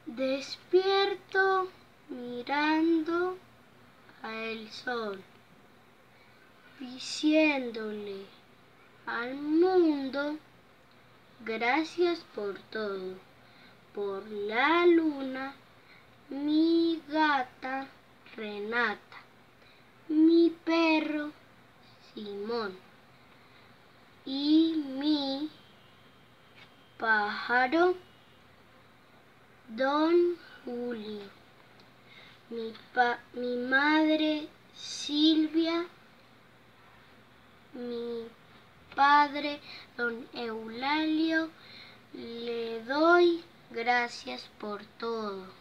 Despierto mirando al sol, diciéndole al mundo gracias por todo, por la luna, mi gata Renata, mi perro Simón y mi pájaro Don Julio, mi madre Silvia, mi padre Don Eulalio. Le doy gracias por todo.